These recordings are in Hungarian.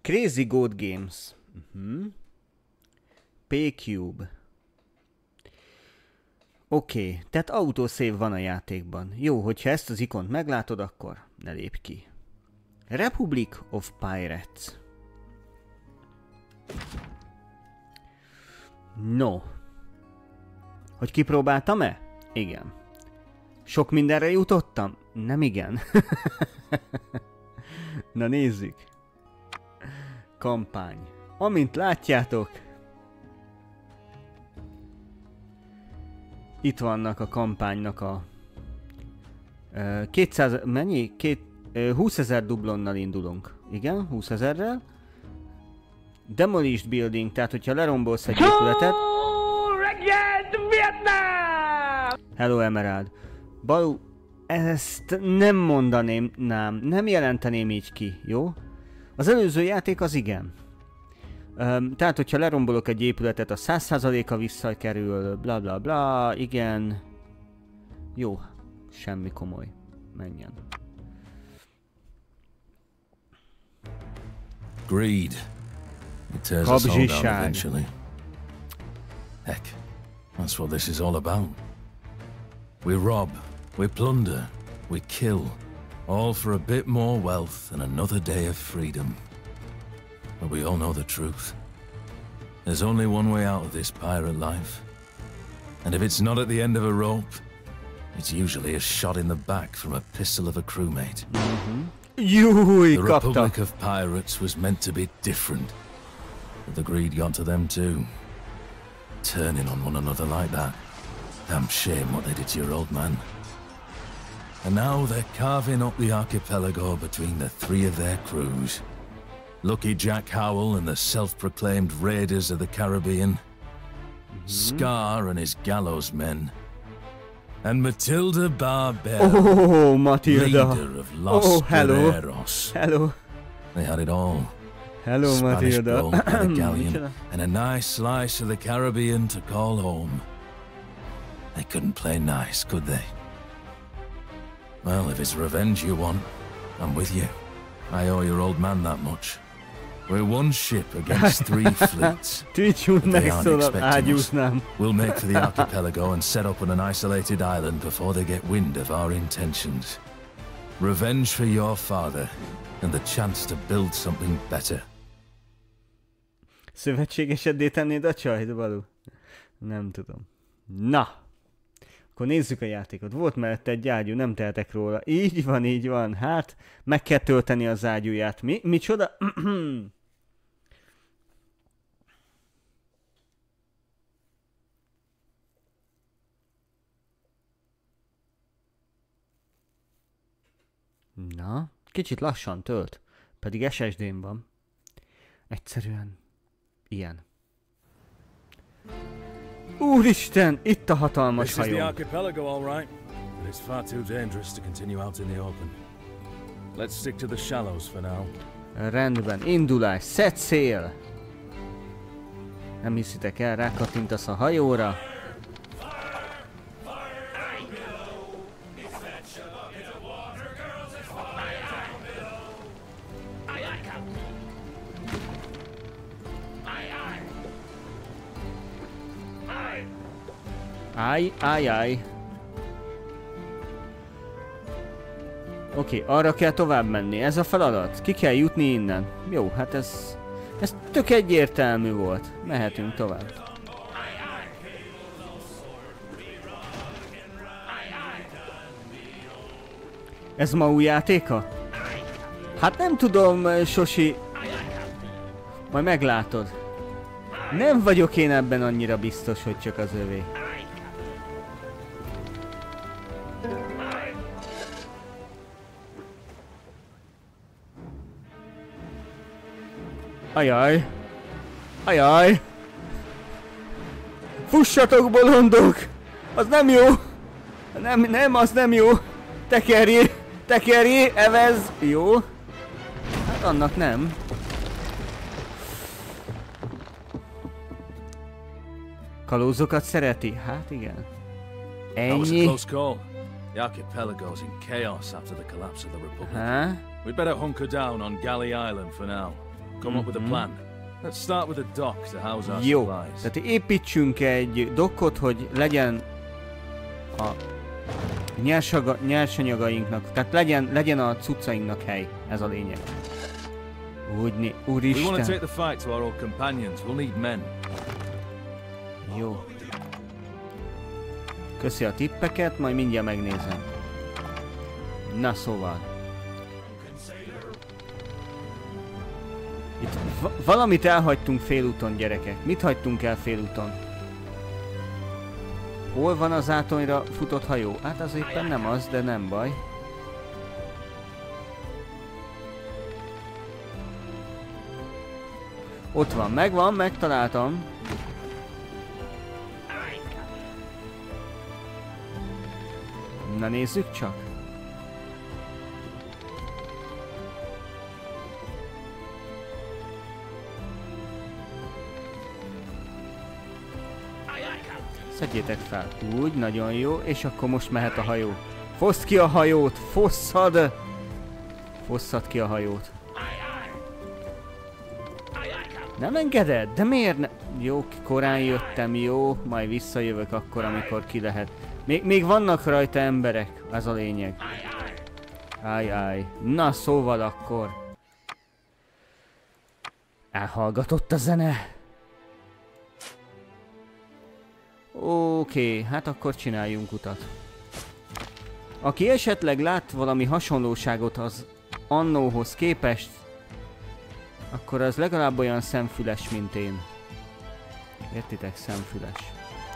Crazy Goat Games. P-Cube. Oké, tehát autosave van a játékban. Jó, hogyha ezt az ikont meglátod, akkor ne lépj ki. Republic of Pirates. No. Hogy kipróbáltam-e? Igen. Sok mindenre jutottam? Nem igen. Na nézzük. Kampány. Amint látjátok, itt vannak a kampánynak a 200, mennyi? 20 000 dublonnal indulunk. Igen, 20 000-rel. Demolished building, tehát hogyha lerombolsz egy épületet. Hello Emerald. Balú, ezt nem mondaném, nem jelenteném így ki, jó? Az előző játék az igen. Tehát, hogyha lerombolok egy épületet, a 100%-a visszakerül, bla bla bla, igen. Jó, semmi komoly. Menjen. Greed. It tears us all down eventually. Heck, that's what this is all about. We rob, we plunder, we kill, all for a bit more wealth and another day of freedom. But we all know the truth. There's only one way out of this pirate life. And if it's not at the end of a rope, it's usually a shot in the back from a pistol of a crewmate. The Republic of Pirates was meant to be different. But the greed got to them too. Turning on one another like that. Damn shame what they did to your old man. And now they're carving up the archipelago between the three of their crews. Lucky Jack Howell and the self-proclaimed Raiders of the Caribbean. Scar and his gallows men. And Matilda Barbell, oh, Matilda. leader of Los Guerreros. Hello. They had it all. Hello, Spanish Matilda. gold by the galleon, and a nice slice of the Caribbean to call home. They couldn't play nice, could they? Well, if it's revenge you want, I'm with you. I owe your old man that much. We're one ship against three fleets. They aren't expecting us. We'll make for the archipelago and set up on an isolated island before they get wind of our intentions. Revenge for your father, and the chance to build something better. Szövetségeseddé tennéd a csajt, Balú? Nem tudom. Na! Akkor nézzük a játékot. Volt mellette egy ágyú, nem tehetek róla. Így van, így van. Hát, meg kell tölteni az ágyúját. Micsoda? Na, kicsit lassan tölt. Pedig SSD-n van. Egyszerűen ilyen. Úristen, itt a hatalmas hajó. This is the archipelago, all right, but it's far too dangerous to continue out in the open. Let's stick to the shallows for now. Rendben, indulás, szed szél! Nem hiszitek el, rákattintasz a hajóra. Áj. Oké, arra kell tovább menni. Ez a feladat. Ki kell jutni innen. Jó, hát ez tök egyértelmű volt. Mehetünk tovább. Ez ma új játéka? Hát nem tudom, Sosi. Majd meglátod. Nem vagyok én ebben annyira biztos, hogy csak az övé. Ajaj! Fussatok, bolondok! Az nem jó! Nem, az nem jó! Tekerjé, evez! Jó? Hát annak nem. Kalózokat szereti? Hát igen. Ennyi. The archipelago's in chaos after the collapse of the Republic. We'd better hunker down on Galley Island for now. come up with a plan. Let's start with a dock to house our Jó, supplies. tehát építsünk egy dokkot, hogy legyen a nyersanyagainknak, tehát legyen a cuccainknak hely, ez a lényeg. Úristen. We want to take the fight to our old companions. We'll need men. Jó. Köszi a tippeket, majd mindjárt megnézem. Na szóval. Itt valamit elhagytunk félúton, gyerekek. Mit hagytunk el félúton? Hol van az átonyra futott hajó? Hát az éppen nem az, de nem baj. Ott van, megvan, megtaláltam. Na nézzük csak. Szedjétek fel. Úgy, nagyon jó, és akkor most mehet a hajó. Foszd ki a hajót! Fosszad! Fosszad ki a hajót. Nem engeded? De miért ne... Jó, korán jöttem, jó. Majd visszajövök akkor, amikor ki lehet. Még vannak rajta emberek, ez a lényeg. Áj. Na, szóval akkor. Elhallgatott a zene. Oké, hát akkor csináljunk utat. Aki esetleg lát valami hasonlóságot az annóhoz képest, akkor az legalább olyan szemfüles, mint én. Értitek? Szemfüles.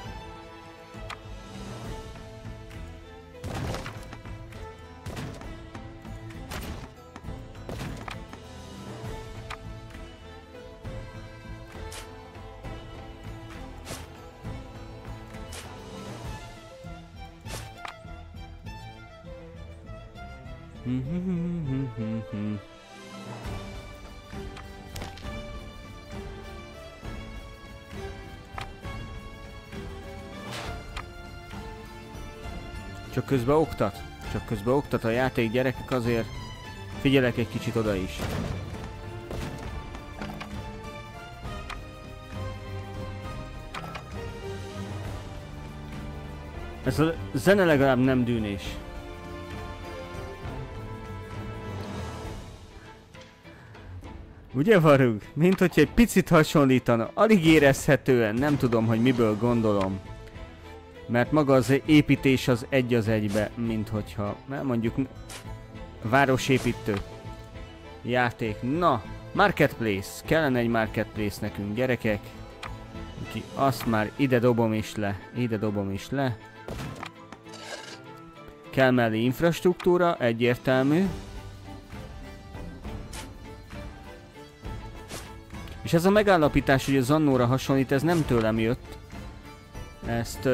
Csak közben oktat a játék, gyerekek, azért figyelek egy kicsit oda is. Ez a zene legalább nem dűnés. Ugye, Varug? Mint hogyha egy picit hasonlítana, alig érezhetően, nem tudom, hogy miből gondolom. Mert maga az építés az egy az egybe, mint hogyha, mondjuk városépítő játék. Na, Marketplace. Kellene egy Marketplace nekünk, gyerekek. Úgyhogy azt már ide dobom is le. Kell mellé infrastruktúra, egyértelmű. És ez a megállapítás, hogy a Zannóra hasonlít, ez nem tőlem jött. Ezt...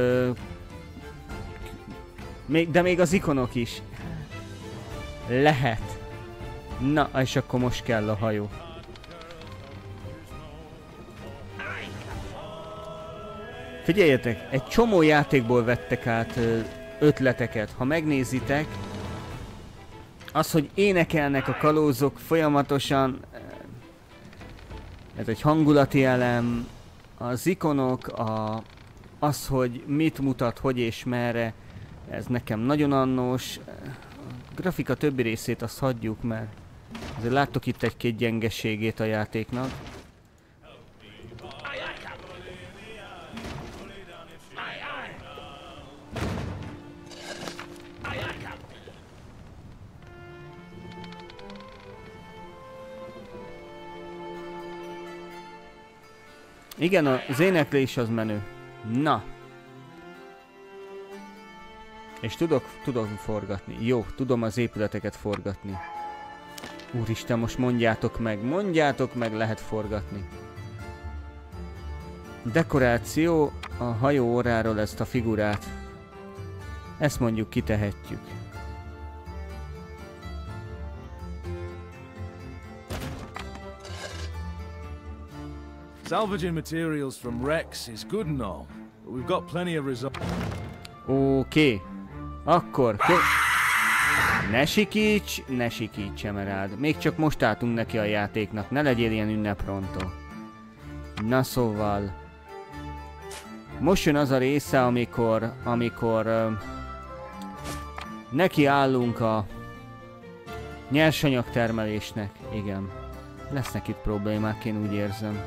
de még az ikonok is. Lehet. Na, és akkor most kell a hajó. Figyeljetek, egy csomó játékból vettek át ötleteket. Ha megnézitek, az, hogy énekelnek a kalózok folyamatosan, ez egy hangulati elem, az ikonok, az, hogy mit mutat, hogy és merre, ez nekem nagyon annós. A grafika többi részét azt hagyjuk, mert azért láttok itt egy-két gyengeségét a játéknak. Igen, az éneklés az menő. Na. És tudok forgatni. Jó, tudom az épületeket forgatni. Úristen, most mondjátok meg, lehet forgatni. Dekoráció, a hajó óráról ezt a figurát. Ezt mondjuk kitehetjük. Salvaging materials from wrecks is good and all, but we've got plenty of results. Oké. Akkor... Ne sikíts, Emerald. Még csak most álltunk neki a játéknak, ne legyél ilyen ünneprontó. Na szóval... Most jön az a része, amikor neki állunk a nyersanyagtermelésnek. Igen. Lesznek itt problémák, én úgy érzem.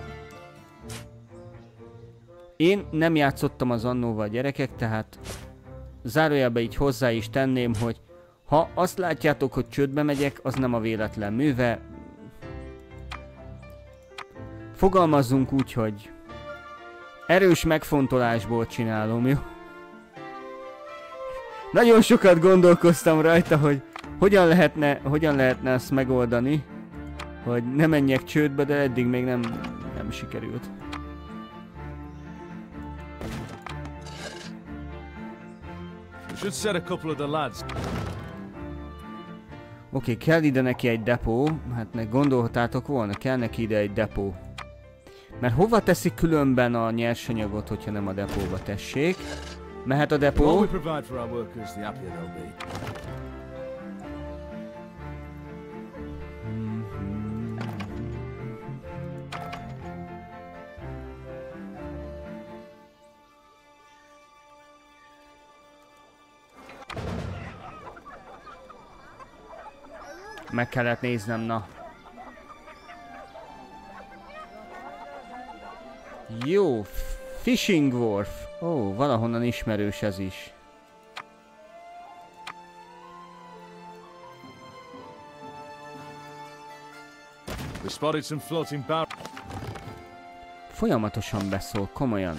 Én nem játszottam az annóval gyerekek, tehát zárójelbe így hozzá is tenném, hogy ha azt látjátok, hogy csődbe megyek, az nem a véletlen műve. Fogalmazzunk úgy, hogy erős megfontolásból csinálom, jó? Nagyon sokat gondolkoztam rajta, hogy hogyan lehetne ezt megoldani, hogy ne menjek csődbe, de eddig még nem sikerült. Oké, kell ide neki egy depó, hát gondolhatátok volna, kell neki ide egy depó. Mert hova teszik különben a nyersanyagot, hogyha nem a depóba, tessék? Mehet a depó. Meg kellett néznem, na. Jó, Fishing Wharf. Ó, valahonnan ismerős ez is. Folyamatosan beszól, komolyan.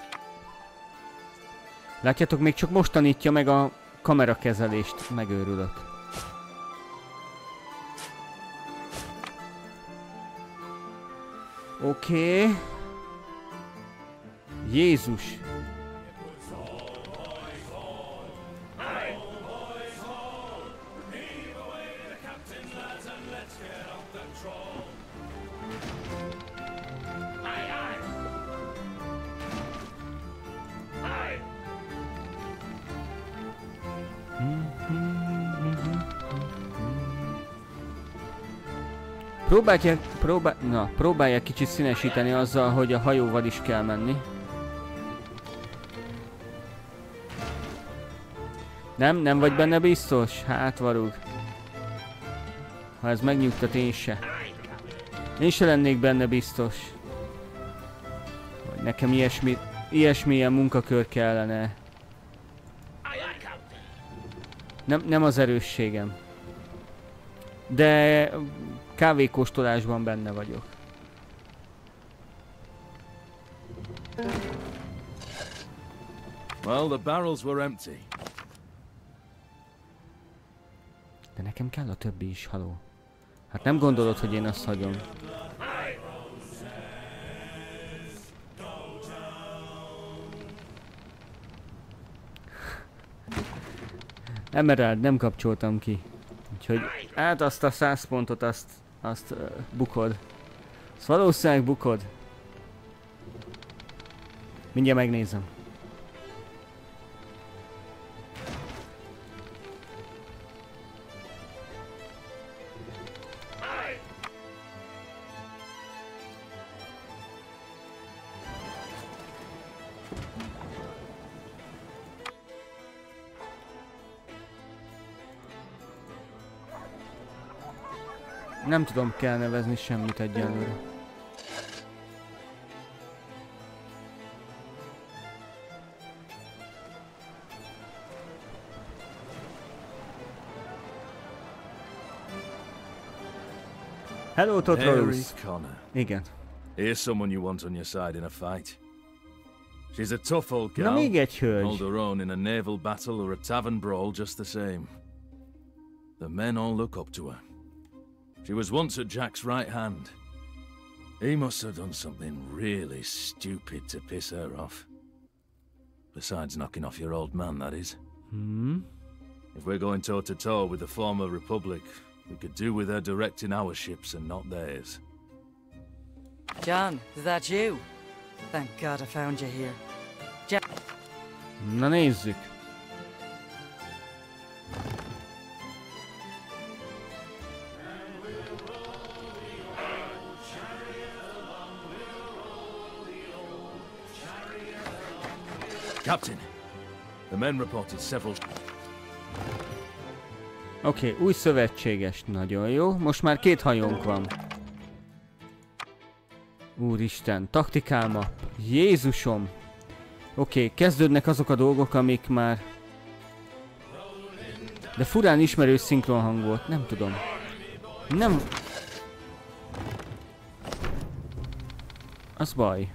Látjátok, még csak most tanítja meg a kamerakezelést, megőrülök. Oké. Jézus! Próbálják kicsit színesíteni azzal, hogy a hajóval is kell menni. Nem vagy benne biztos? Hát varug. Ha ez megnyugtat, én se. Én se lennék benne biztos. Hogy nekem ilyesmilyen munkakör kellene. Nem az erősségem. De kávékóstolásban benne vagyok. Well, the barrels were empty. De nekem kell a többi is, haló. Hát nem gondolod, hogy én azt hagyom. Emerald, nem kapcsoltam ki. Úgyhogy hát azt a 100 pontot azt bukod. Azt valószínűleg bukod. Mindjárt megnézem. Nem tudom, kell nevezni semmit egyelőre. Hello, Totrolus. Igen. Here's someone you want on your side in a fight. She's a tough old gal. Na még egy hölgy. Hold her own in a naval battle or a tavern brawl just the same. The men all look up to her. She was once at Jack's right hand. He must have done something really stupid to piss her off. Besides knocking off your old man, that is. If we're going toe-to-toe with the former Republic, we could do with her directing our ships and not theirs. John, is that you? Thank God I found you here. Na nézzük. Captain, the men reported several... Oké, új szövetséges. Nagyon jó. Most már 2 hajónk van. Úristen, taktikálma. Jézusom. Oké, kezdődnek azok a dolgok, amik már... De furán ismerős szinkron hang volt. Nem tudom. Nem... Az baj.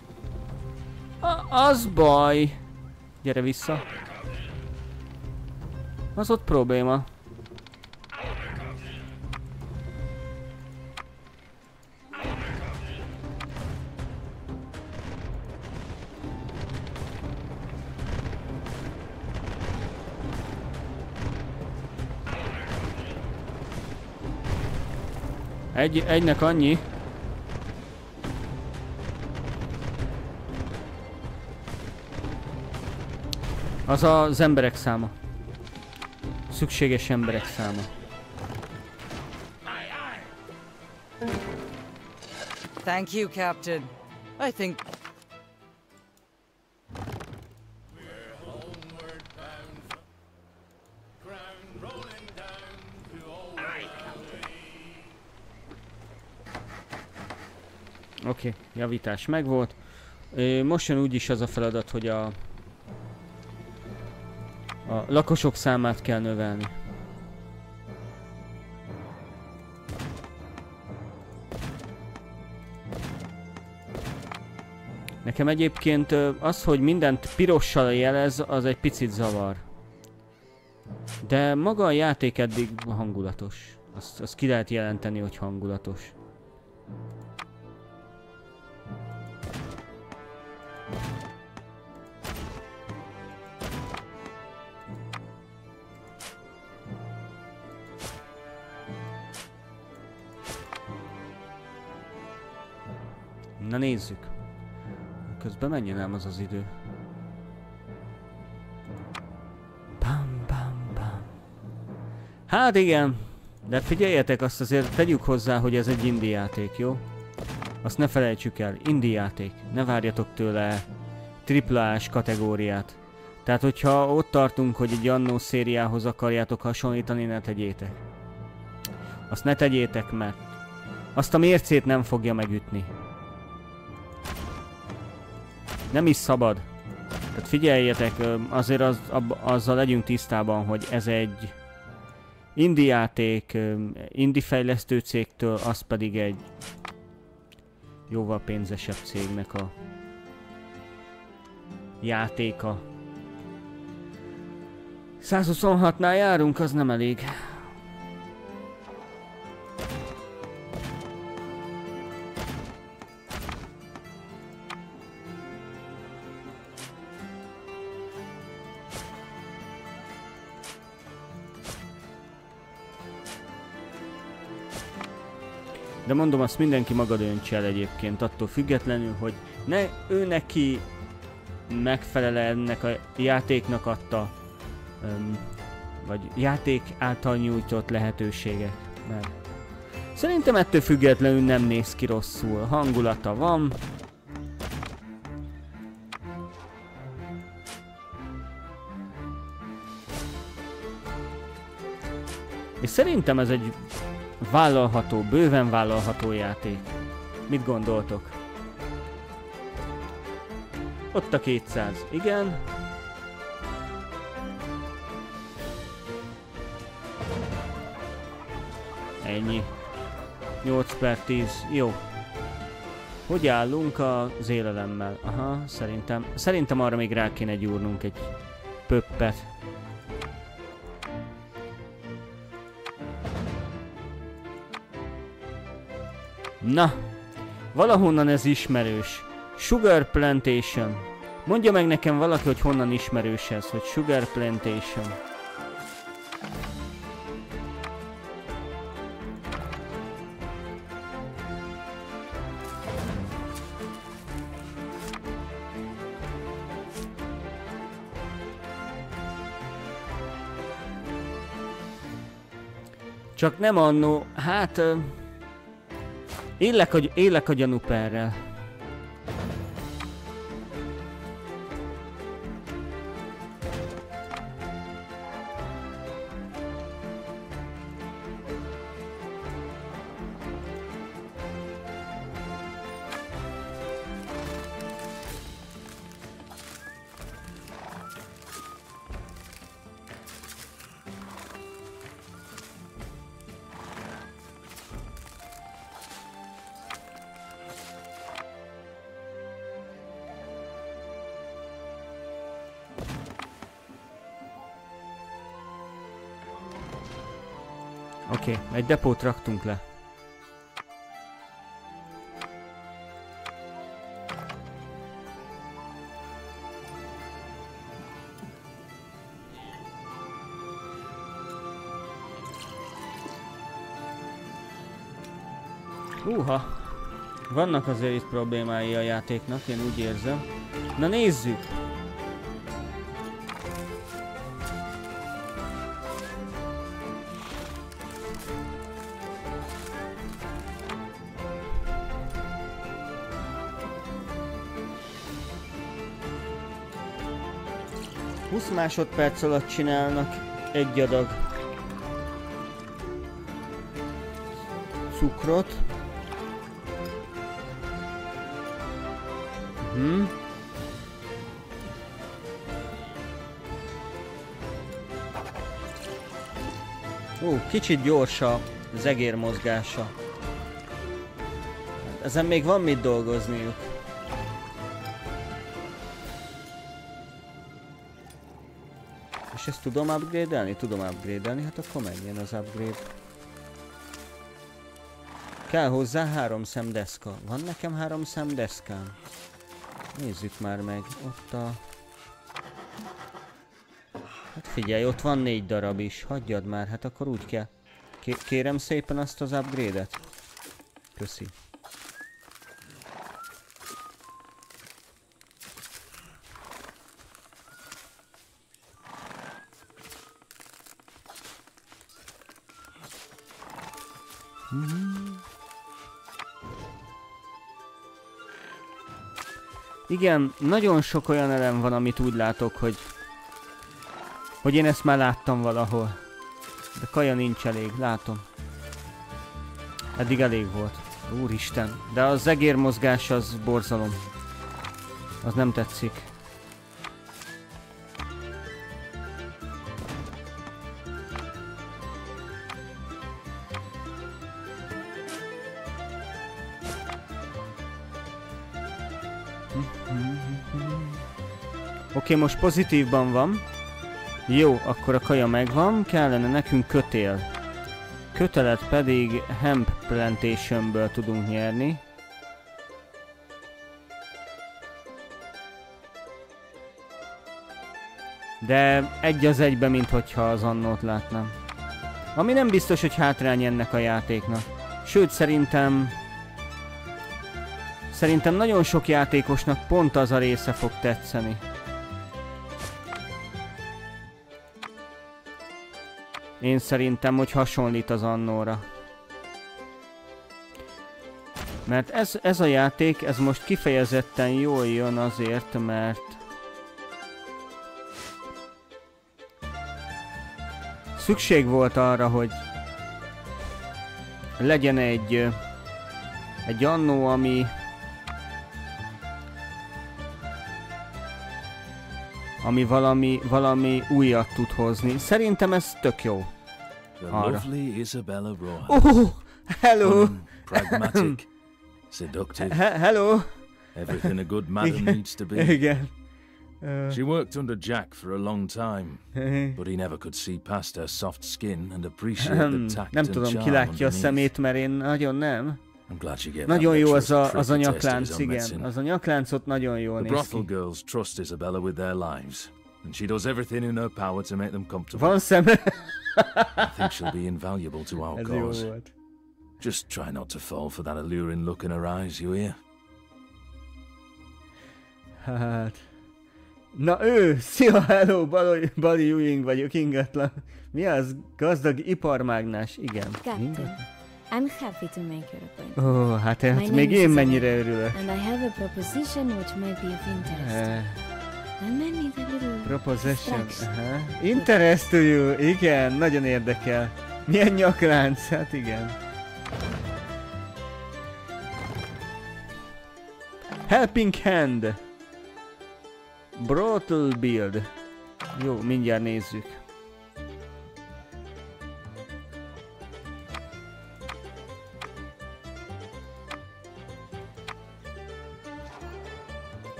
Az baj. Gyere vissza. Az ott probléma. Egynek annyi. Az az emberek száma. Szükséges emberek száma. Thank you, Captain. I think... Oké, javítás megvolt. Most jön úgyis az a feladat, hogy a lakosok számát kell növelni. Nekem egyébként az, hogy mindent pirossal jelez, az egy picit zavar. De maga a játék eddig hangulatos. Azt ki lehet jelenteni, hogy hangulatos. Na nézzük. Közben menjen ám az az idő. Bam, bam, bam. Hát igen. De figyeljetek, azt azért tegyük hozzá, hogy ez egy indie játék, jó? Azt ne felejtsük el. Indie játék. Ne várjatok tőle AAA-s kategóriát. Tehát, hogyha ott tartunk, hogy egy annó szériához akarjátok hasonlítani, ne tegyétek. Azt ne tegyétek, mert azt a mércét nem fogja megütni. Nem is szabad. Tehát figyeljetek, azért azzal legyünk tisztában, hogy ez egy indie játék, indie fejlesztő cégtől, az pedig egy jóval pénzesebb cégnek a játéka. 126-nál járunk, az nem elég. De mondom, azt mindenki maga döntse el egyébként, attól függetlenül, hogy ő neki megfelel ennek a játéknak adta, vagy játék által nyújtott lehetőségek. Mert szerintem ettől függetlenül nem néz ki rosszul, hangulata van. És szerintem ez egy vállalható, bőven vállalható játék. Mit gondoltok? Ott a 200, igen. Ennyi. 8/10, jó. Hogy állunk az élelemmel? Aha, szerintem arra még rá kéne gyúrnunk egy pöppet. Na, valahonnan ez ismerős. Sugar Plantation. Mondja meg nekem valaki, hogy honnan ismerős ez, hogy Sugar Plantation. Csak nem annó, hát... Élek a gyanúperrel. Oké, egy depót raktunk le. Húha! Vannak azért itt problémái a játéknak, én úgy érzem. Na nézzük! Húsz másodperc alatt csinálnak egy adag cukrot. Kicsit gyors az egér mozgása. Ezen még van mit dolgozniuk. És ezt tudom upgrade-elni? Tudom upgrade-elni, hát akkor menjen az upgrade. Kell hozzá 3 szemdeszka. Van nekem 3 szemdeszkám? Nézzük már meg. Ott a... Hát figyelj, ott van 4 darab is. Hagyjad már, hát akkor úgy kell. Kérem szépen azt az upgrade-et. Köszi. Igen, nagyon sok olyan elem van, amit úgy látok, hogy én ezt már láttam valahol. De kaja nincs elég, látom. Eddig elég volt. Úristen, de az egérmozgás az borzalom. Az nem tetszik. Oké, most pozitívban van. Jó, akkor a kaja megvan, kellene nekünk kötél. Kötelet pedig hemp plantationből tudunk nyerni. De egy az egybe, mint hogyha az annót látnám. Ami nem biztos, hogy hátrány ennek a játéknak. Sőt, szerintem nagyon sok játékosnak pont az a része fog tetszeni. Én szerintem, hogy hasonlít az annóra. Mert ez a játék, ez most kifejezetten jól jön azért, mert szükség volt arra, hogy legyen egy annó, ami valami újat tud hozni. Szerintem ez tök jó. Arra. Oh, hello! Pragmatic, seductive. Hello! Everything a good madam needs to be. Igen. She worked under Jack for a long time, but he never could see past her soft skin and appreciate the tact nem and tudom, charm ki látja a underneath. szemét, mert én nagyon nem. I'm glad you gave Nagyon jó az a trust nyaklánc, igen. Az a nyakláncot nagyon jól The néz brothel ki. girls trust Isabella with their lives, and she does everything in her power to make them comfortable. Van szeme? I think she'll be invaluable to our Ez jó cause. volt. Just try not to fall for that alluring look in her eyes, you hear? Hát... Na ő! Szia, hello! Bali Ewing vagyok, ingatlan. Mi az? Gazdag iparmágnás, igen. Captain, I'm happy to make your acquaintance. Ó, hát My még name én is mennyire Isabella, örülök. And I have a proposition which might be of interest. I might need a little Proposition. distraction. Interest to you, igen, nagyon érdekel. Milyen nyaklánc, hát igen. Helping hand. Brothel build. Jó, mindjárt nézzük.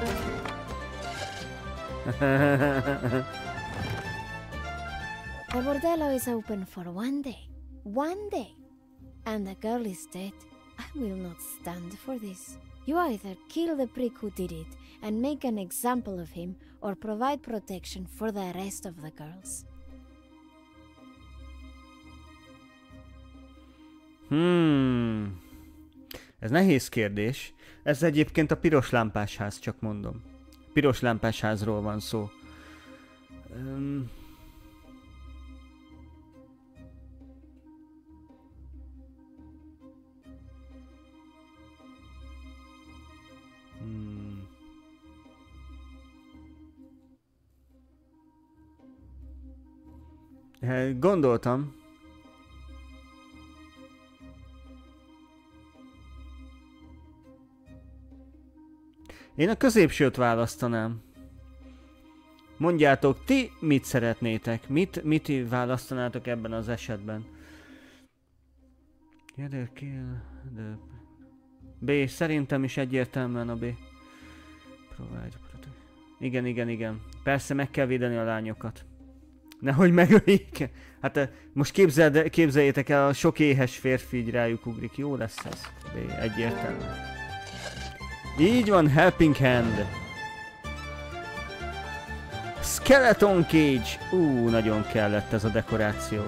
The bordello is open for 1 day. 1 day. And the girl is dead. I will not stand for this. You either kill the prick who did it and make an example of him, or provide protection for the rest of the girls. Ez nehéz kérdés. Ez egyébként a piros lámpás ház, csak mondom. Piros lámpás házról van szó. Gondoltam. Én a középsőt választanám. Mondjátok, ti mit szeretnétek? Mit választanátok ebben az esetben? B, szerintem is egyértelműen a B. Igen. Persze meg kell védeni a lányokat. Nehogy megöljék. Hát most képzeljétek el, a sok éhes férfi így rájuk ugrik. Jó lesz ez. B, egyértelmű. Így van, Helping Hand. Skeleton Cage. Nagyon kellett ez a dekoráció.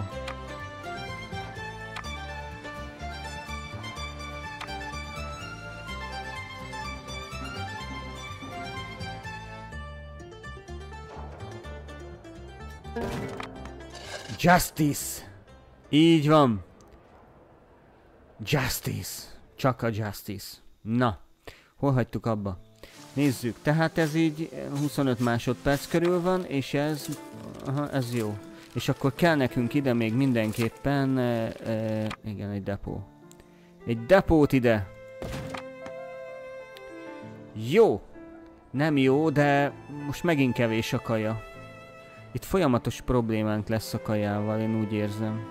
Justice. Így van. Justice. Csak a Justice. Na. Hol hagytuk abba? Nézzük, tehát ez így 25 másodperc körül van, és ez... Aha, ez jó. És akkor kell nekünk ide még mindenképpen... igen, egy depó. Egy depót ide. Jó. Nem jó, de most megint kevés a kaja. Itt folyamatos problémánk lesz a kajával, én úgy érzem.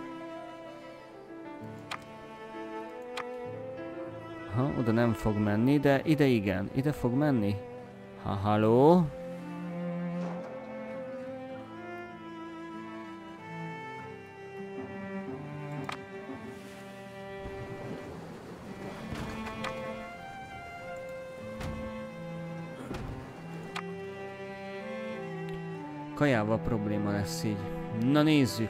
Ha, oda nem fog menni, de ide igen. Ide fog menni? Halló? Kajával probléma lesz így. Na nézzük.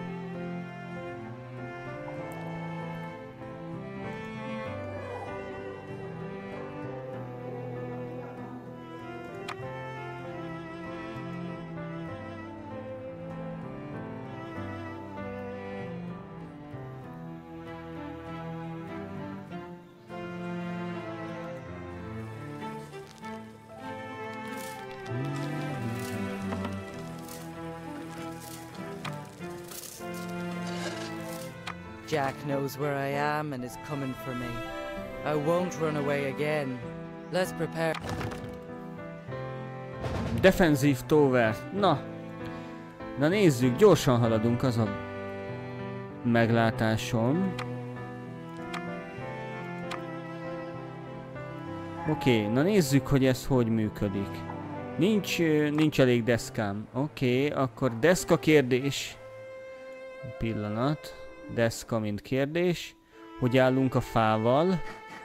Jack knows where I am and is coming for me. I won't run away again. Let's prepare. Defensív tower. Na nézzük, gyorsan haladunk, az a meglátásom. Oké, na nézzük, hogy ez hogy működik. Nincs elég deszkám. Oké, akkor deszka kérdés. Pillanat. Deszka, mint kérdés. Hogy állunk a fával?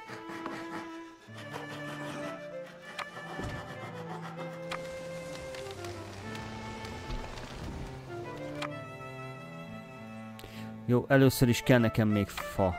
Jó, először is kell nekem még fa.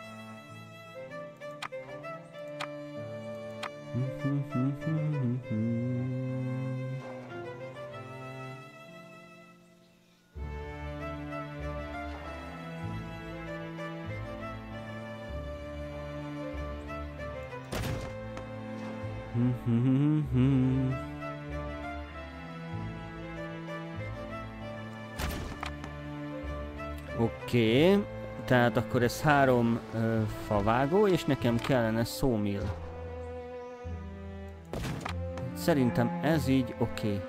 Oké, tehát akkor ez 3 favágó, és nekem kellene sawmill. Szerintem ez így oké.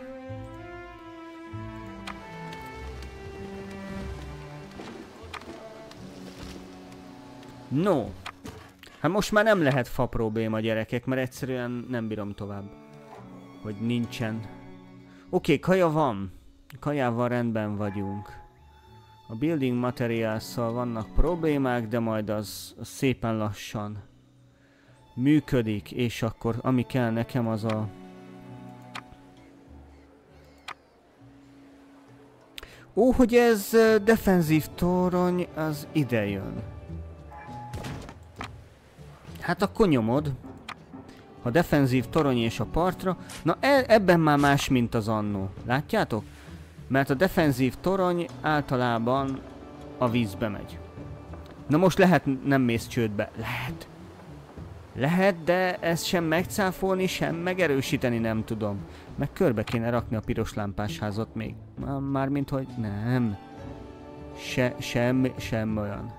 No. Hát most már nem lehet fa probléma, gyerekek, mert egyszerűen nem bírom tovább. hogy nincsen. Oké, kaja van. Kajával rendben vagyunk. A building materials-szal vannak problémák, de majd az szépen lassan működik, és akkor ami kell nekem az a... Ó, hogy ez defenzív torony, az ide jön. Hát akkor nyomod. A defenzív torony és a partra. Na ebben már más, mint az annó. Látjátok? Mert a defenzív torony általában a vízbe megy. Na most lehet, nem mész csődbe. Lehet. Lehet, de ezt sem megcáfolni, sem megerősíteni nem tudom. Meg körbe kéne rakni a piros lámpás házat még. Mármint, hogy nem. Semmi olyan.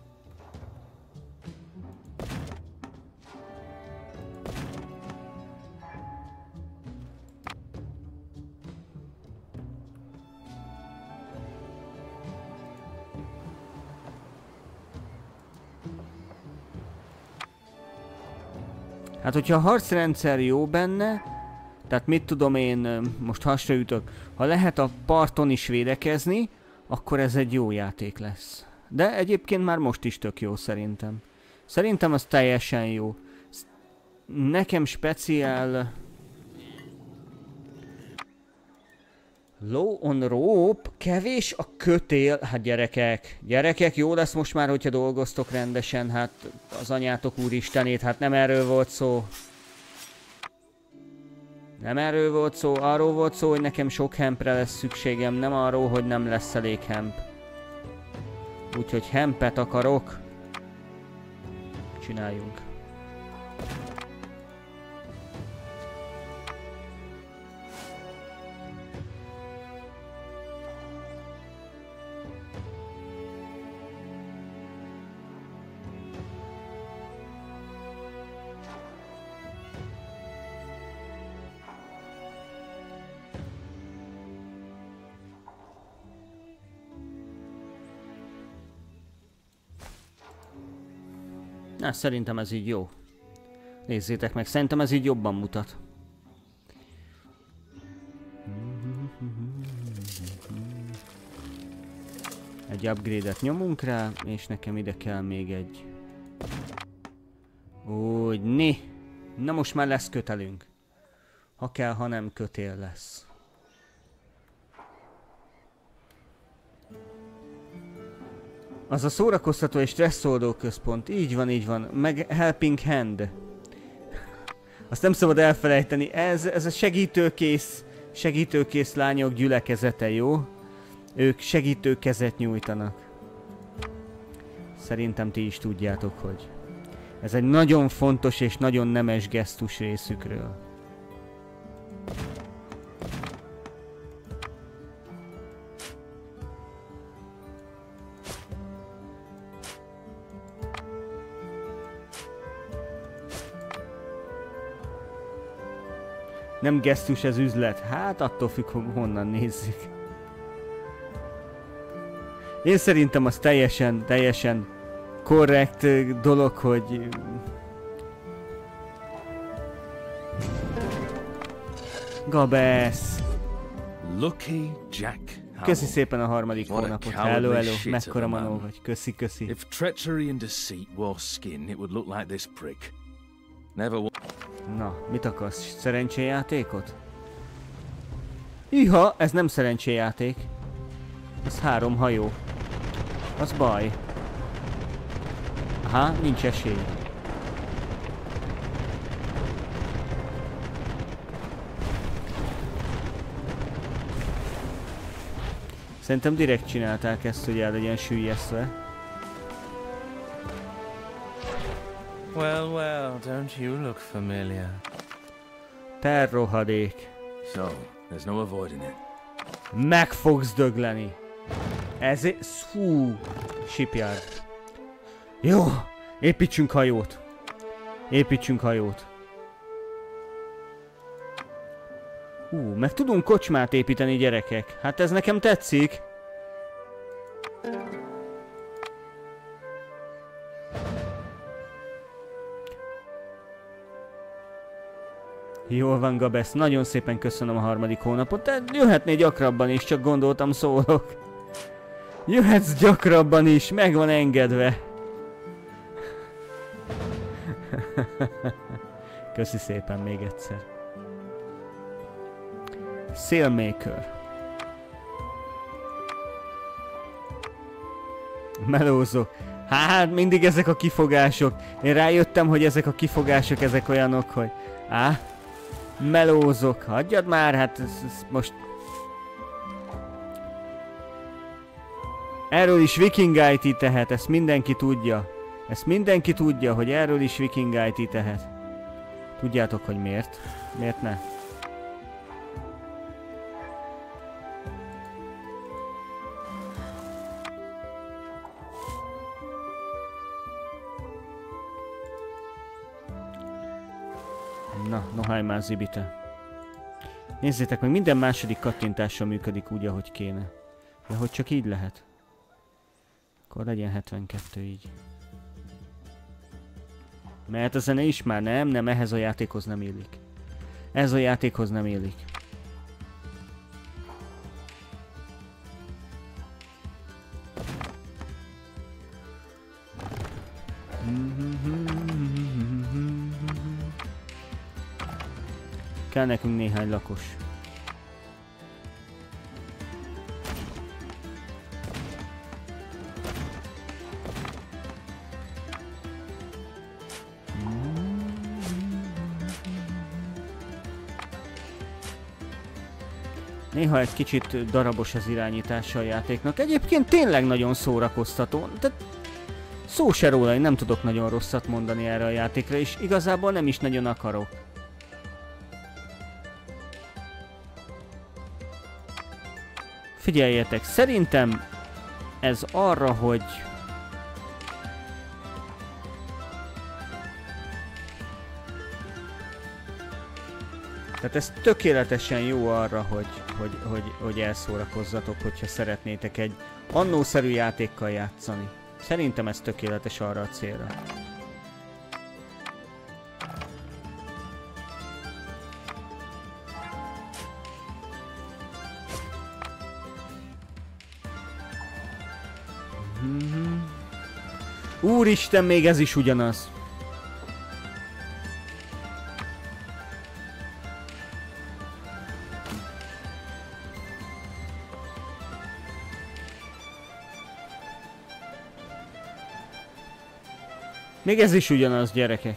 Hát, hogyha a harcrendszer jó benne, tehát mit tudom én, most hasraütök, ha lehet a parton is védekezni, akkor ez egy jó játék lesz. De egyébként már most is tök jó szerintem. Szerintem az teljesen jó. Nekem speciál... Low on rope, kevés a kötél. Hát gyerekek, jó lesz most már, hogyha dolgoztok rendesen, hát az anyátok úristenét, hát nem erről volt szó. Nem erről volt szó, arról volt szó, hogy nekem sok hempre lesz szükségem, nem arról, hogy nem lesz elég hemp. Úgyhogy hempet akarok. Csináljunk. Na, szerintem ez így jó. Nézzétek meg, szerintem ez így jobban mutat. Egy upgrade-et nyomunk rá, és nekem ide kell még egy... Úgy, né. Na most már lesz kötelünk. Ha kell, ha nem, kötél lesz. Az a szórakoztató és stresszoldó központ. Így van. Meg helping hand. Azt nem szabad elfelejteni. Ez a segítőkész lányok gyülekezete, jó? Ők segítőkezet nyújtanak. Szerintem ti is tudjátok, hogy ez egy nagyon fontos és nagyon nemes gesztus részükről. Nem gesztus, ez üzlet. Hát attól függ, honnan nézzük. Én szerintem az teljesen korrekt dolog, hogy... Gabesz! Lucky Jack. Köszi szépen a harmadik hónapot. Hello, mekkora manó vagy. Köszi. If treachery and deceit wore skin, it would look like this prick. Never. Na, mit akarsz? Szerencséjátékot? Iha, ez nem szerencséjáték. Ez 3 hajó. Az baj. Aha, nincs esély. Szerintem direkt csinálták ezt, hogy el legyen süllyesztve. Well, don't you look familiar? Te rohadék. So, there's no avoiding it. Meg fogsz dögleni. Ezért... Hú. Shipyard. Jó. Építsünk hajót. Meg tudunk kocsmát építeni, gyerekek. Hát ez nekem tetszik. Jól van, Gabesz, nagyon szépen köszönöm a 3. hónapot, de jöhetnél gyakrabban is, csak gondoltam, szólok. Jöhetsz gyakrabban is, meg van engedve. Köszi szépen még egyszer. Sailmaker. Melózok. Hát mindig ezek a kifogások. Én rájöttem, hogy ezek a kifogások, ezek olyanok, hogy... Melózok. Hagyjad már, hát ez most... Erről is Viking IT tehet, ezt mindenki tudja. Ezt mindenki tudja, hogy erről is Viking IT tehet. Tudjátok, hogy miért? Miért ne? Na, nohaj már Zibite. Nézzétek meg, minden második kattintással működik úgy, ahogy kéne. De hogy csak így lehet. Akkor legyen 72 így. Mert a zene is már nem, ehhez a játékhoz nem illik. Ez a játékhoz nem illik. Kell nekünk néhány lakos. Néha egy kicsit darabos az irányítása a játéknak. Egyébként tényleg nagyon szórakoztató. Tehát szó se róla, én nem tudok nagyon rosszat mondani erre a játékra, és igazából nem is nagyon akarok. Figyeljetek, szerintem ez arra, hogy... Tehát ez tökéletesen jó arra, hogy elszórakozzatok, hogyha szeretnétek egy annószerű játékkal játszani. Szerintem ez tökéletes arra a célra. Úristen, még ez is ugyanaz. Még ez is ugyanaz, gyerekek.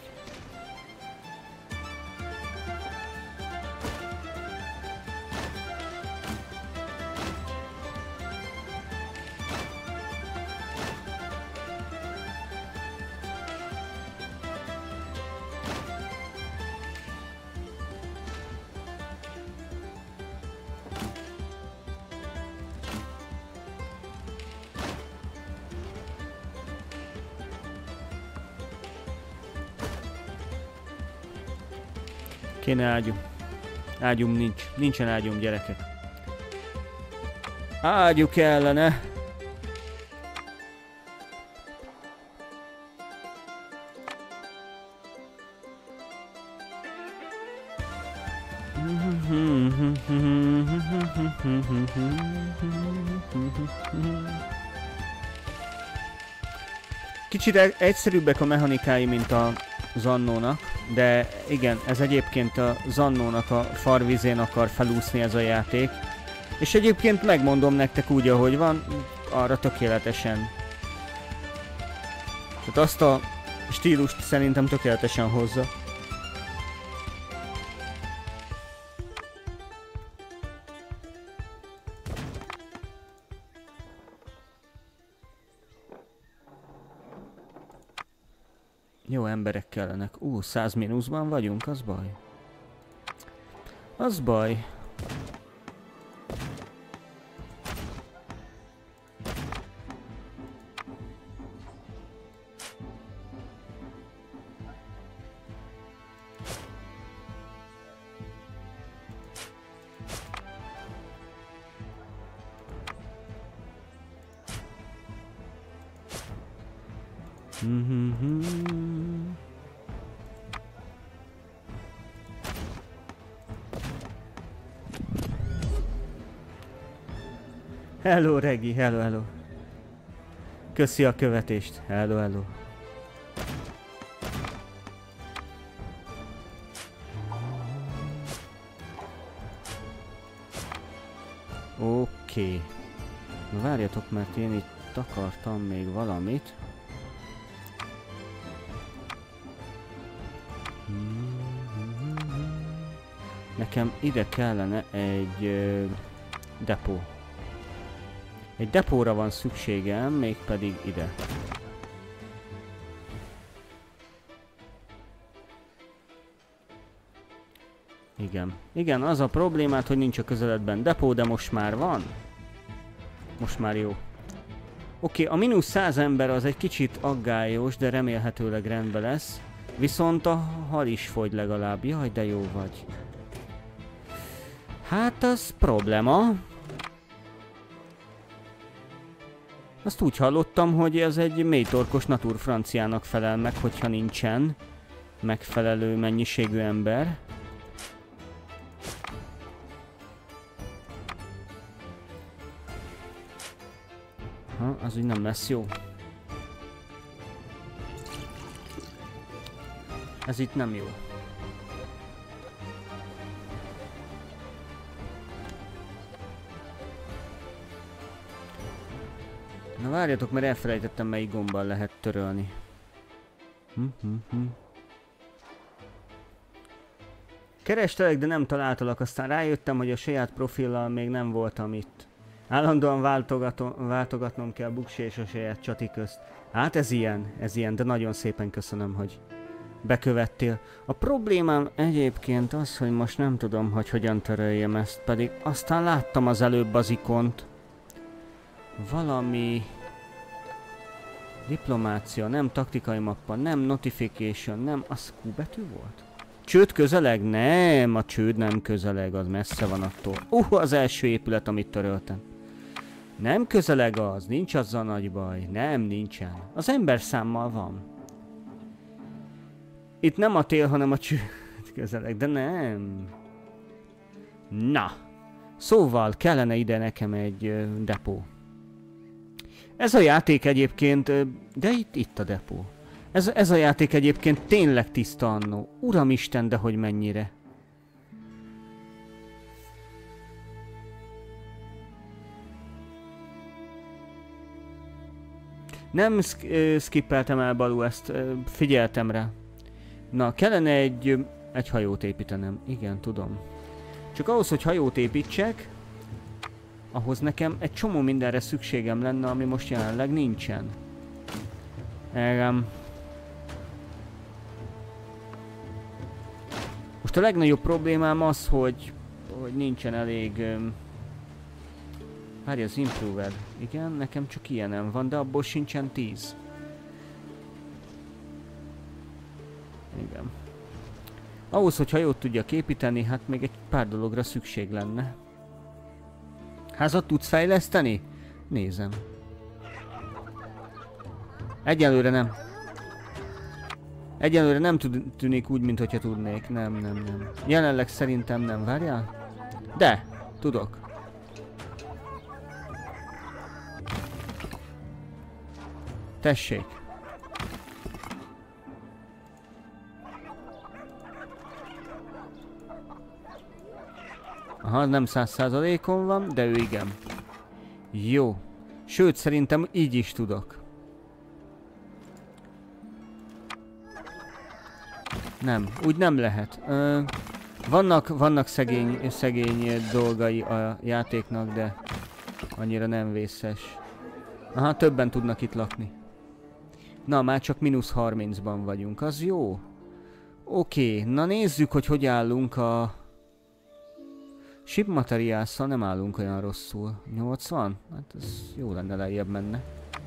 Kéne ágyum. Ágyum nincs. Nincsen ágyum, gyerekek. Ágyú kellene. Kicsit egyszerűbbek a mechanikái, mint az Annónak, de igen, ez egyébként az Annónak a farvizén akar felúszni ez a játék. És egyébként megmondom nektek úgy, ahogy van, arra tökéletesen. Tehát azt a stílust szerintem tökéletesen hozza. Jó emberek kellenek. 100 mínuszban vagyunk, az baj. Az baj. Hello, Regi, hello, hello. Köszi a követést. Hello, hello. Oké. Na várjatok, mert én itt akartam még valamit. Nekem ide kellene egy depó. Egy depóra van szükségem, mégpedig ide. Igen. Igen, az a problémát, hogy nincs a közeledben depó, de most már van. Most már jó. Oké, a mínusz 100 ember az egy kicsit aggályos, de remélhetőleg rendben lesz. Viszont a hal is fogy legalább. Jaj, de jó vagy. Hát az probléma. Azt úgy hallottam, hogy ez egy mélytorkos naturfranciának felel meg, hogyha nincsen megfelelő mennyiségű ember. Ha, az úgy nem lesz jó. Ez itt nem jó. Na várjatok, mert elfelejtettem, melyik gombbal lehet törölni. Kerestelek, de nem találtalak, aztán rájöttem, hogy a saját profillal még nem voltam itt. Állandóan váltogatnom kell Buksi és a saját csati közt. Hát ez ilyen, de nagyon szépen köszönöm, hogy bekövettél. A problémám egyébként az, hogy most nem tudom, hogy hogyan töröljem ezt, pedig aztán láttam az előbb az ikont. Valami... Diplomácia, nem taktikai mappa, nem notification, nem... Az Q betű volt? Csőd közeleg? Nem, a csőd nem közeleg, az messze van attól. Az első épület, amit töröltem. Nem közeleg az, nincs azzal nagy baj. Nem, nincsen. Az ember számmal van. Itt nem a tél, hanem a csőd közeleg, de nem. Na. Szóval kellene ide nekem egy depó. Ez a játék egyébként, de itt a depó. Ez a játék egyébként tényleg tiszta annó. Uramisten, de hogy mennyire. Nem skippeltem el, Balú, ezt figyeltem rá. Na, kellene egy hajót építenem. Igen, tudom. Csak ahhoz, hogy hajót építsek, ahhoz nekem egy csomó mindenre szükségem lenne, ami most jelenleg nincsen. Most a legnagyobb problémám az, hogy nincsen elég... Várj, az improver. Igen, nekem csak ilyenem van, de abból sincsen 10. Igen. Ahhoz, hogy hajót tudjak építeni, hát még egy pár dologra szükség lenne. Házat tudsz fejleszteni? Nézem. Egyelőre nem. Egyelőre nem tűnik úgy, mintha tudnék. Nem. Jelenleg szerintem nem. Várjál? De! Tudok. Tessék. Aha, nem 100%-on van, de ő igen. Jó. Sőt, szerintem így is tudok. Nem, úgy nem lehet. Vannak szegény dolgai a játéknak, de annyira nem vészes. Aha, többen tudnak itt lakni. Na, már csak mínusz 30-ban vagyunk, az jó. Oké, na nézzük, hogy állunk a... Ship materiálszal nem állunk olyan rosszul. 80? Hát ez jó lenne, lejjebb menne.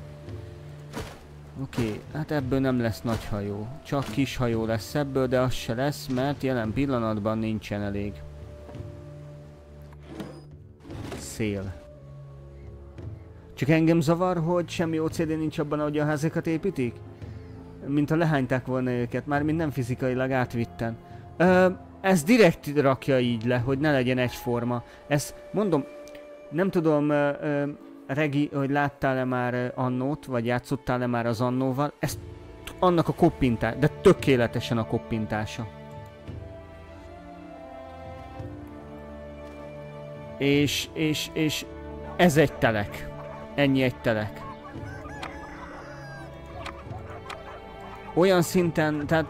Oké, hát ebből nem lesz nagy hajó. Csak kis hajó lesz ebből, de az se lesz, mert jelen pillanatban nincsen elég szél. Csak engem zavar, hogy semmi OCD nincs abban, ahogy a házakat építik? Mint ha lehányták volna őket, mármint nem fizikailag átvitten. Ez direkt rakja így le, hogy ne legyen egyforma. Ezt mondom, nem tudom, Regi, hogy láttál-e már Annót, vagy játszottál-e már az Annóval, ezt annak a koppintás, de tökéletesen a koppintása. És ez egy telek. Ennyi egy telek. Olyan szinten, tehát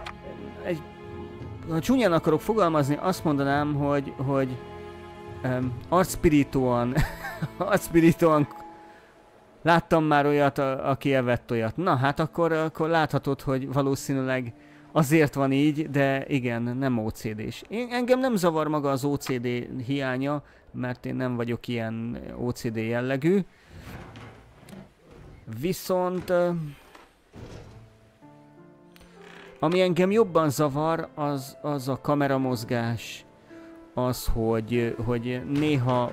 ha csúnyán akarok fogalmazni, azt mondanám, hogy arcpirítóan láttam már olyat, aki evett olyat. Na hát akkor láthatod, hogy valószínűleg azért van így, de igen, nem OCD-s. Engem nem zavar maga az OCD hiánya, mert én nem vagyok ilyen OCD jellegű. Viszont ami engem jobban zavar, az a kameramozgás, az, hogy néha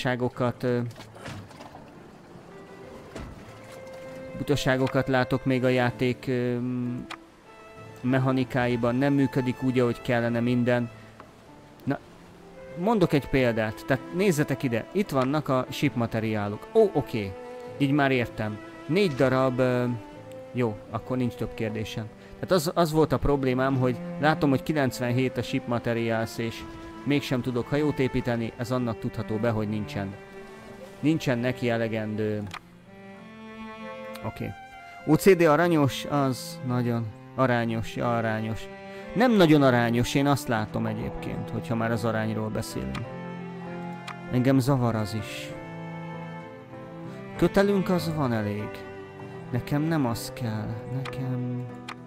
butaságokat látok még a játék mechanikáiban, nem működik úgy, ahogy kellene minden. Na, mondok egy példát, tehát nézzetek ide, itt vannak a ship materiálok. Oké, így már értem. 4 darab, jó, akkor nincs több kérdésem. Tehát az volt a problémám, hogy látom, hogy 97 a ship materials, és mégsem tudok hajót építeni, ez annak tudható be, hogy nincsen neki elegendő. Oké. OCD aranyos, az nagyon arányos, ja, arányos. Nem nagyon arányos, én azt látom egyébként, hogyha már az arányról beszélünk. Engem zavar az is. Kötelünk az van elég. Nekem nem az kell, nekem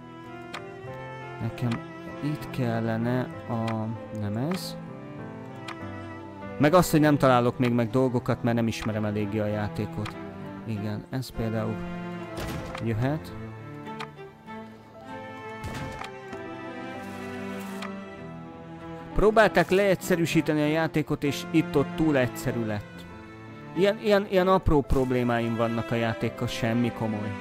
itt kellene a... nem ez. Meg azt, hogy nem találok még meg dolgokat, mert nem ismerem eléggé a játékot. Igen, ez például jöhet. Próbálták leegyszerűsíteni a játékot, és itt-ott túl egyszerű lett. Ilyen apró problémáim vannak a játékkal, semmi komoly.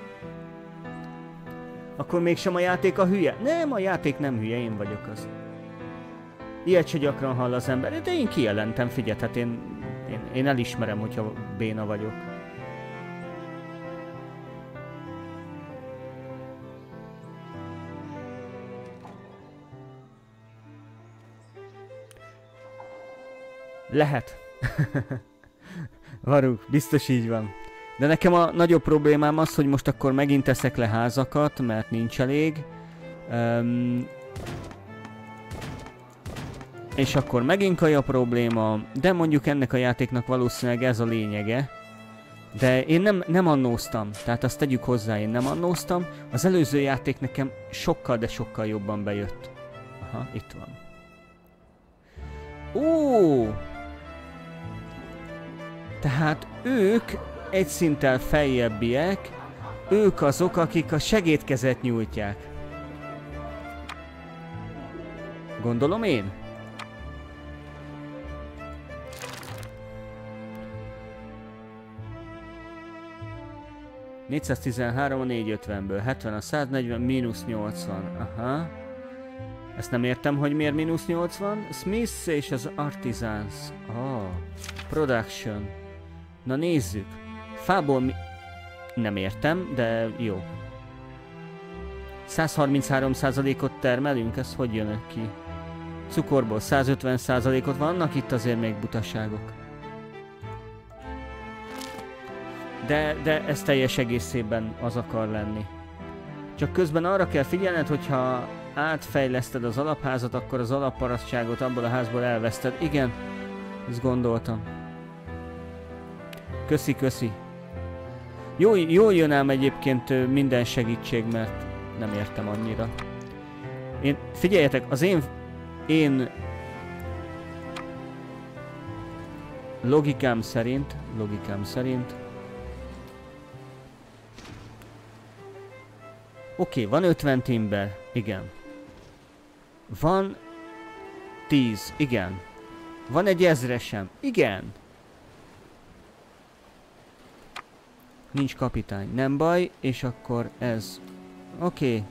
Akkor mégsem a játék a hülye? Nem, a játék nem hülye, én vagyok az. Ilyet se gyakran hall az ember, de én kijelentem, figyelj, hát én elismerem, hogyha béna vagyok. Lehet. Varug, biztos így van. De nekem a nagyobb problémám az, hogy most akkor megint teszek le házakat, mert nincs elég. És akkor megint a probléma, de mondjuk ennek a játéknak valószínűleg ez a lényege. De én nem annóztam, tehát azt tegyük hozzá, én nem annóztam. Az előző játék nekem sokkal, de sokkal jobban bejött. Aha, itt van. Tehát ők egy szinttel feljebbiek, ők azok, akik a segédkezet nyújtják. Gondolom én? ...413 a 450-ből, 70 a 140, mínusz 80, aha. Ezt nem értem, hogy miért mínusz 80. Smith és az Artisans. Production. Na nézzük. Fából nem értem, de jó. 133%-ot termelünk, ez hogy jön ki? Cukorból 150%-ot, vannak itt azért még butaságok. De ez teljes egészében az akar lenni. Csak közben arra kell figyelned, hogyha átfejleszted az alapházat, akkor az alapparasztságot abból a házból elveszted. Igen, ezt gondoltam. Köszi. Jól jön ám egyébként minden segítség, mert nem értem annyira. Figyeljetek, az én logikám szerint oké, van 50 timber, igen. Van 10, igen. Van egy 1000-esem, igen. Nincs kapitány, nem baj, és akkor ez. Oké.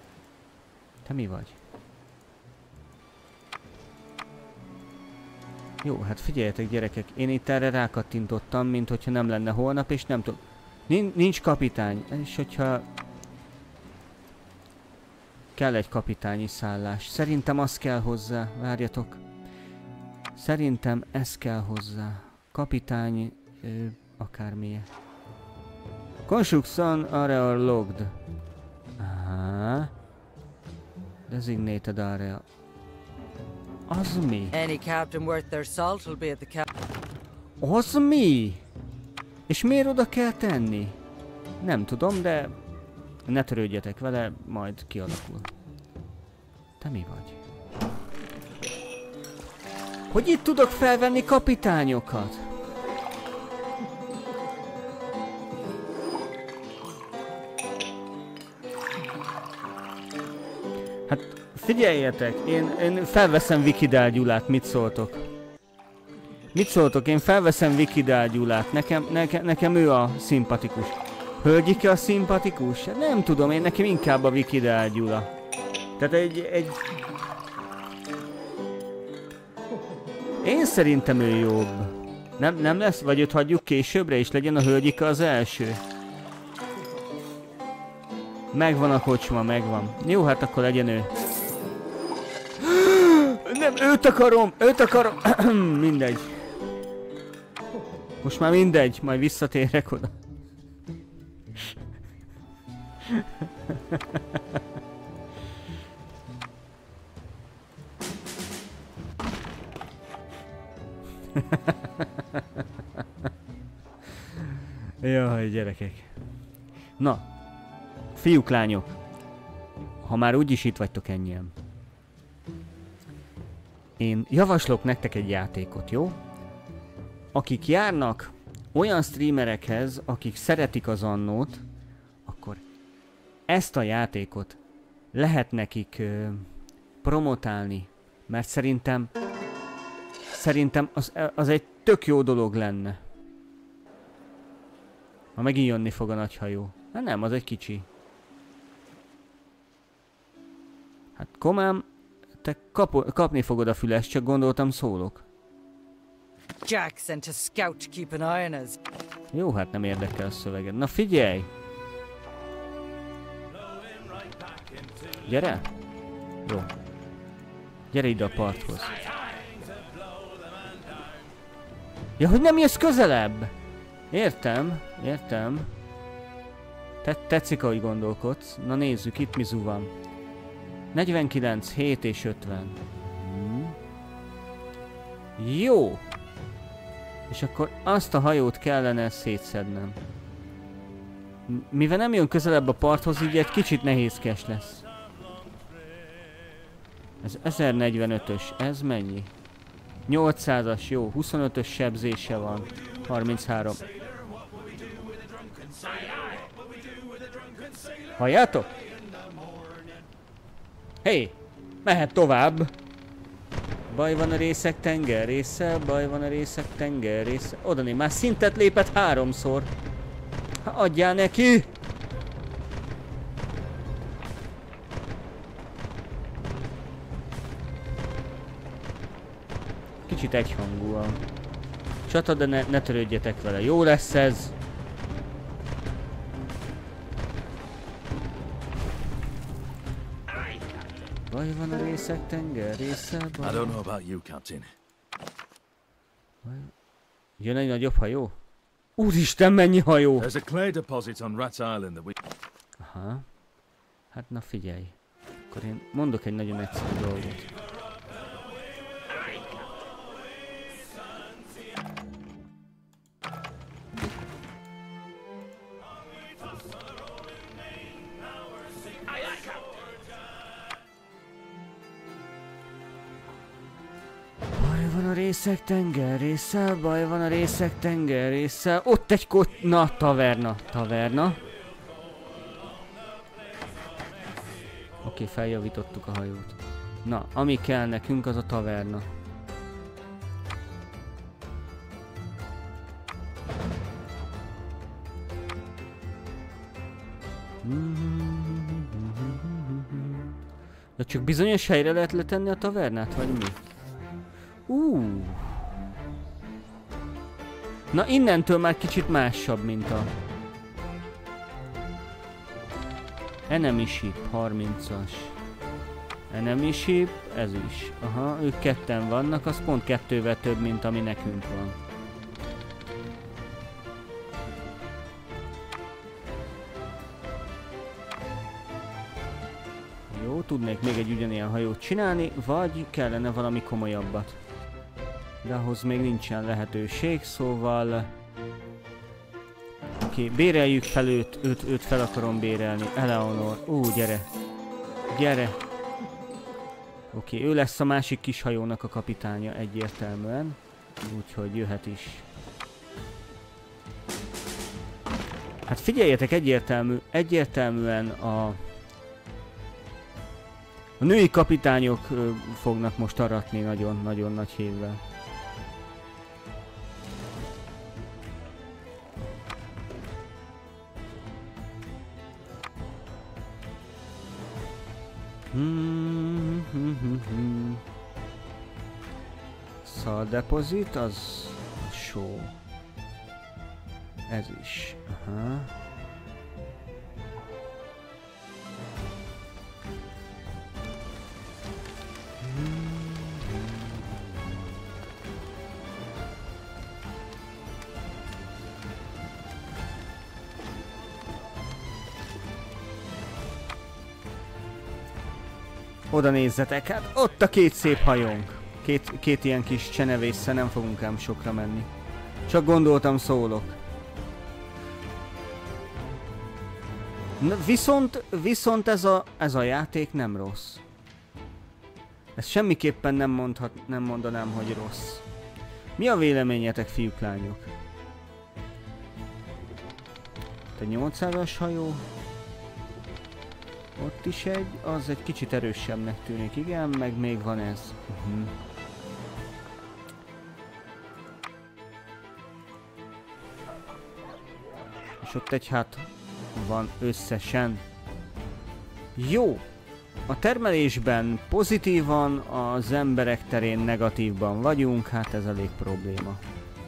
Te mi vagy? Jó, hát figyeljetek gyerekek, én itt erre rákattintottam, mint hogyha nem lenne holnap, és nem tudom. Nincs kapitány, és hogyha... Kell egy kapitányi szállás. Szerintem az kell hozzá, várjatok. Szerintem ez kell hozzá. Kapitány... akármilyen. Construction area logged. Aha. Designated area. Az mi? Any captain worth their salt will be at the Az mi? És miért oda kell tenni? Nem tudom, de ne törődjetek vele, majd kialakul. Te mi vagy? Hogy itt tudok felvenni kapitányokat? Hát figyeljetek, én felveszem Vikidál Gyulát, mit szóltok? Mit szóltok? Én felveszem Vikidál Gyulát, nekem ő a szimpatikus. Hölgyike a szimpatikus? Nem tudom, nekem inkább a Vikidál Gyula. Tehát egy... Én szerintem ő jobb. Nem lesz? Vagy őt hagyjuk későbbre, és legyen a hölgyike az első? Megvan a kocsma, megvan. Jó, hát akkor legyen ő. Nem, őt akarom! Mindegy. Most már mindegy, majd visszatérek oda. Jaj, gyerekek. Na, fiúk, lányok, ha már úgyis itt vagytok ennyien. Én javaslok nektek egy játékot, jó? Akik járnak olyan streamerekhez, akik szeretik az Annót, akkor ezt a játékot lehet nekik promotálni, mert szerintem az egy tök jó dolog lenne. Ma megint jönni fog a nagy hajó. Hát nem, az egy kicsi. Hát komám, te kapni fogod a fülest, csak gondoltam szólok. Jack sent a scout to keep an eye on us. Jó, hát nem érdekel a szöveged. Na figyelj! Gyere! Jó. Gyere ide a parthoz. Ja, hogy nem jössz közelebb? Értem. Tetszik, ahogy gondolkodsz. Na nézzük, itt mizu van. 49, 7 és 50. Jó! És akkor azt a hajót kellene szétszednem. Mivel nem jön közelebb a parthoz, így egy kicsit nehézkes lesz. Ez 1045-ös, ez mennyi? 800-as, jó, 25-ös sebzése van. 33. Halljátok? Hé, mehet tovább. Baj van a részek tengerrésze, baj van a részek tengerrésze. Oda néz, már szintet lépett 3-szor. Adjál neki! Kicsit egyhangúan. Csata, de ne törődjetek vele. Jó lesz ez. Baj van a részek tengerrésze, baj... I don't know about you, Captain. Jön egy nagyobb hajó? Úristen, mennyi hajó! There's a clay deposit on Rat Island that we... Aha. Hát na figyelj. Akkor én mondok egy nagyon egyszerű dolgot. Baj van a részek tengerrésze, baj van a részek tengerrésze. Ott egy na, taverna. Oké, feljavítottuk a hajót. Na, ami kell nekünk, az a taverna. De csak bizonyos helyre lehet letenni a tavernát, vagy mi? Na innentől már kicsit másabb, mint a... Enemy ship, 30-as. Enemy ship, ez is. Aha, ők ketten vannak, az pont 2-vel több, mint ami nekünk van. Jó, tudnék még egy ugyanilyen hajót csinálni, vagy kellene valami komolyabbat. De ahhoz még nincsen lehetőség, szóval... Oké, béreljük fel őt fel akarom bérelni. Eleanor, gyere. Gyere. Oké, ő lesz a másik kis hajónak a kapitánya egyértelműen. Úgyhogy jöhet is. Hát figyeljetek, egyértelműen a női kapitányok fognak most aratni nagyon-nagyon nagy hívvel. Szóval deposit, az a show. Ez is. Aha. Oda nézzetek, hát ott a két szép hajónk. Két ilyen kis csenevésszel nem fogunk ám sokra menni. Csak gondoltam, szólok. Na, viszont ez a játék nem rossz. Ezt semmiképpen nem mondanám, hogy rossz. Mi a véleményetek, fiúk, lányok? Te 800-as hajó. Ott is az egy kicsit erősebbnek tűnik, igen, meg még van ez. És ott egy hát van összesen. Jó! A termelésben pozitívan, az emberek terén negatívban vagyunk, hát ez elég probléma.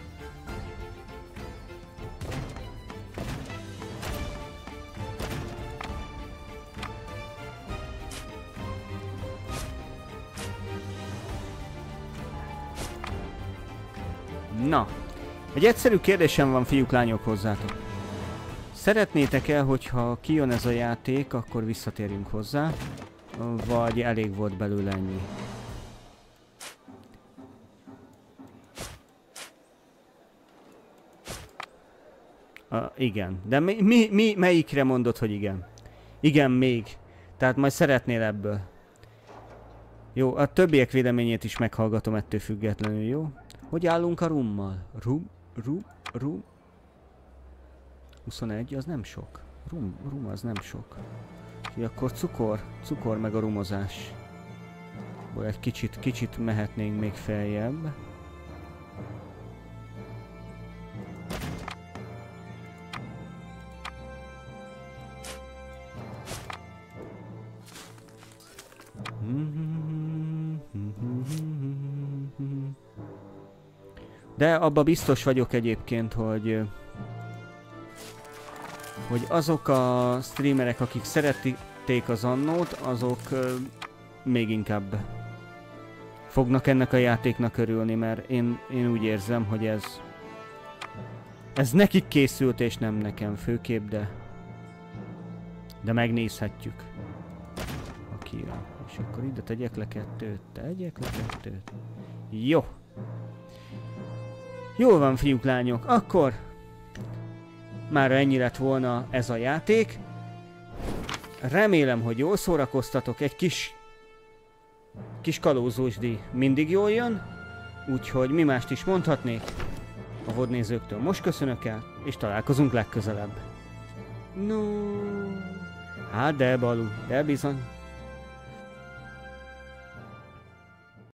Na, egy egyszerű kérdésem van, fiúk, lányok, hozzátok. Szeretnétek-e, hogyha kijön ez a játék, akkor visszatérjünk hozzá? Vagy elég volt belőle ennyi? Igen. De melyikre mondod, hogy igen? Igen, még. Tehát majd szeretnél ebből. Jó, a többiek véleményét is meghallgatom ettől függetlenül, jó? Hogy állunk a rummal? Rum. 21, az nem sok. Rum az nem sok. És akkor cukor meg a rumozás. Egy kicsit mehetnénk még feljebb. De abba biztos vagyok egyébként, hogy azok a streamerek, akik szerették az annót, azok még inkább fognak ennek a játéknak örülni, mert én úgy érzem, hogy ez nekik készült, és nem nekem főképp, de megnézhetjük. Aki jön. És akkor ide tegyek le kettőt. Jó. Jól van, fiúk, lányok, akkor mára ennyi lett volna ez a játék. Remélem, hogy jól szórakoztatok, egy kis kalózósdi mindig jól jön, úgyhogy mi mást is mondhatnék. A vodnézőktől most köszönök el, és találkozunk legközelebb. No, hát de Balú, de bizony.